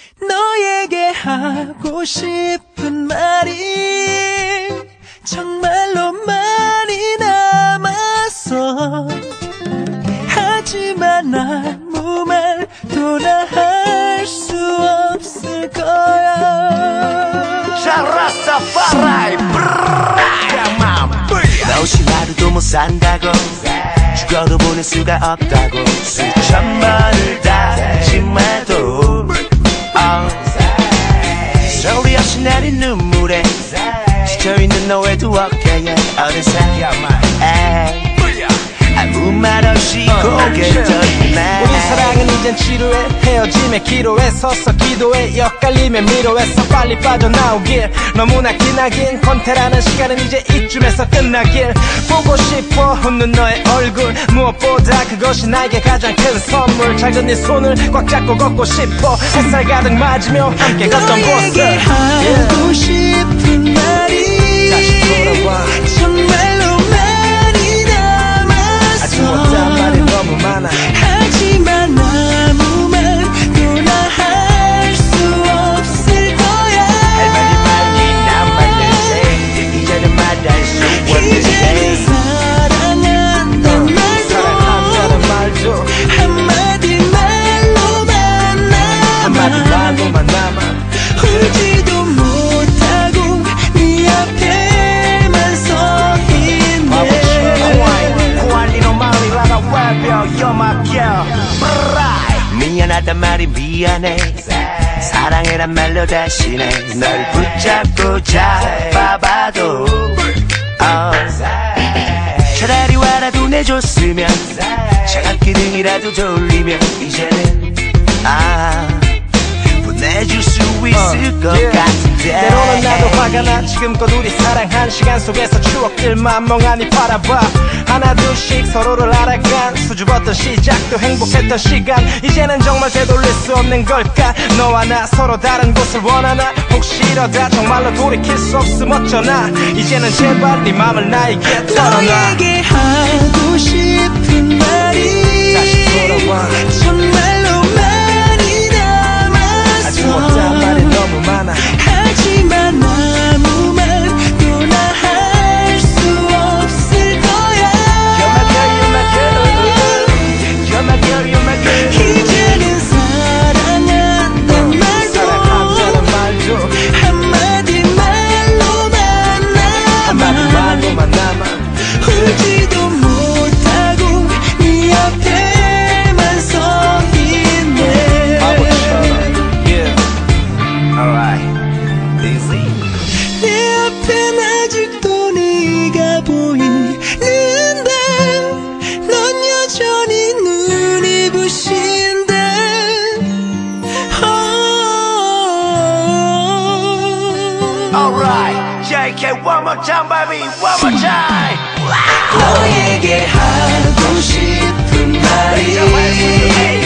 너에게 하고 싶은 말이 정말로 많이 남았어. 하지만 아무 말도 나 할 수 없을 거야. 라스타파라이 너 없이 하루도 못 산다고, 죽어도 보낼 수가 없다고 수천 번을 다짐해도 소리 없이 내린 눈물에 지쳐있는 너의 두 어깨에 어느새 아무 말 없이 고개를 들네. 우리 사랑은 이젠 지루해. 헤어짐에 기로에 서서 기도해. 엇갈림에 미로에서 빨리 빠져나오길. 너무나 기나긴 권태라는 시간은 이제 이쯤에서 끝나길. 보고 싶어 웃는 너의 얼굴. 무엇보다 그것이 나에게 가장 큰 선물. 작은 네 손을 꽉 잡고 걷고 싶어. 햇살 가득 맞으며 함께 걷던 곳을. 너에게 하고 싶은 말이 다시 돌아와. 정말로 못한 말이 너무 많아. 하지만 아무 말도 나 할 수 없을 거야. 할 말이 많이 남았는데 이제는 말할 수 없는데. 이제는 사랑한다는 말도 한마디 말로만 남아. 울지도 못하고 네 앞에만 서 있네. You're my girl. 미안하단 말이 미안해. 사랑해란 말로 대신해. 널 붙잡고 잡아봐도 차라리 화라도 내줬으면 차갑게 등이라도 돌리면 이제는 보내줄 수 있을 것 같은데. 때로는 나도 화가 나. 지금껏 우리 사랑한 시간 속에서 추억들만 멍하니 바라봐. 하나 둘씩 서로를 알아간 수줍었던 시작도 행복했던 시간. 이제는 정말 되돌릴 수 없는 걸까. 너와 나 서로 다른 곳을 원하나. 혹시 이러다 정말로 돌이킬 수 없음 어쩌나. 이제는 제발 네 맘을 나에게 털어놔. 너에게 하고 싶은 말이 다시 돌아와. 정말로 많이 남았어. 아직 못한 말이 너무 많아. 하지만 아무 말도 나 할 수 없을 거야. You're my girl, you're my girl. You're my girl, you're my girl. 이제는 사랑한다는 말도 한마디 말로만 남아. 울지도 못하고 네 앞에만 서 있네. Alright, easy. 내 앞엔 아직도 네가 보이는데 넌 여전히 눈이 부신데. Alright, JK, one more time, baby, one more time. 너에게 하고 싶은 말이